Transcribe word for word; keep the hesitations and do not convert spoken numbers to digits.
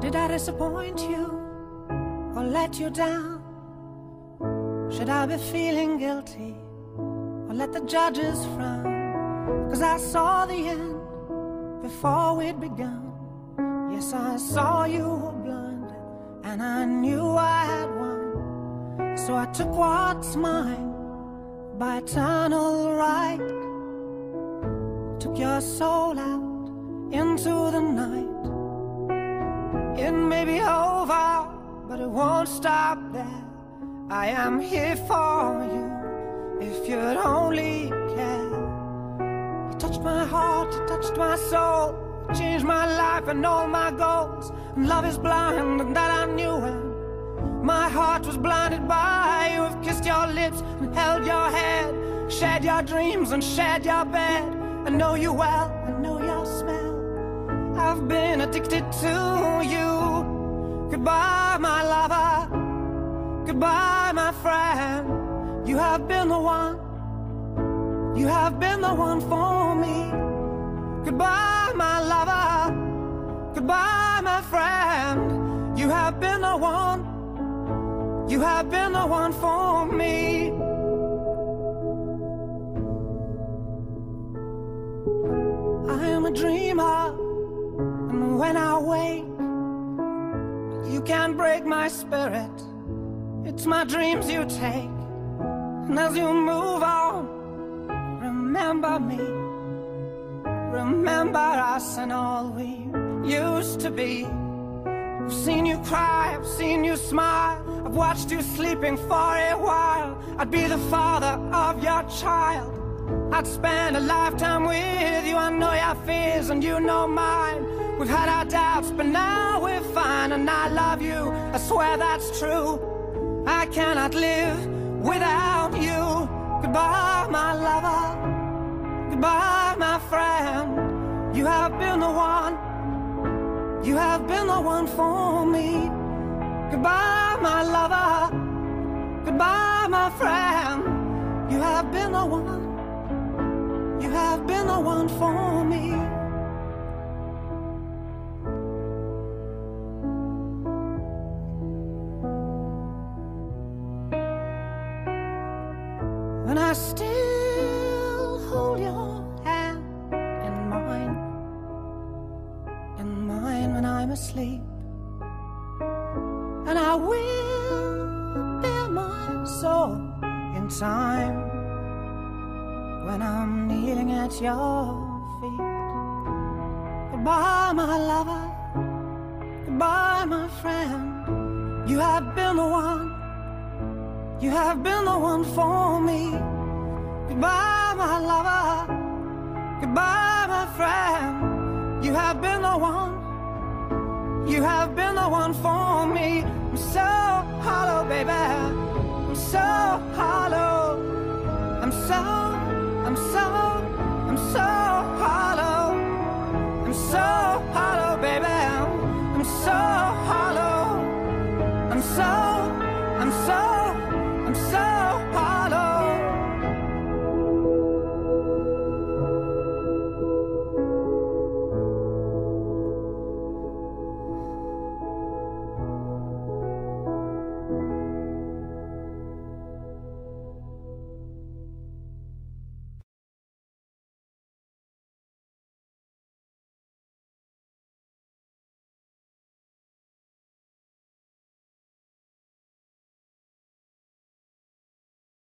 Did I disappoint you or let you down? Should I be feeling guilty or let the judges frown? 'Cause I saw the end before we'd begun. Yes, I saw you were blind and I knew I had won. So I took what's mine by eternal right. Took your soul out into the night. It may be over, but it won't stop there. I am here for you, if you'd only care. You touched my heart, you touched my soul, you changed my life and all my goals. And love is blind, and that I knew when my heart was blinded by you. Have kissed your lips and held your head, shared your dreams and shared your bed. I know you well, I know your smell. I've been addicted to you. Goodbye, my lover. Goodbye, my friend. You have been the one. You have been the one for me. Goodbye, my lover. Goodbye, my friend. You have been the one. You have been the one for me. I am a dreamer, and when I wake, you can't break my spirit. It's my dreams you take. And as you move on, remember me. Remember us and all we used to be. I've seen you cry, I've seen you smile, I've watched you sleeping for a while. I'd be the father of your child. I'd spend a lifetime with you. I know your fears and you know mine. We've had our doubts, but now we're fine. And I love you, I swear that's true. I cannot live without you. Goodbye, my lover. Goodbye, my friend. You have been the one. You have been the one for me. Goodbye, my lover. Goodbye, my friend. You have been the one. You have been the one for me. And I still hold your hand in mine, in mine when I'm asleep. And I will bear my soul in time when I'm kneeling at your feet. Goodbye, my lover. Goodbye, my friend. You have been the one. You have been the one for me. Goodbye, my lover. Goodbye, my friend. You have been the one. You have been the one for me. I'm so hollow, baby. I'm so hollow. I'm so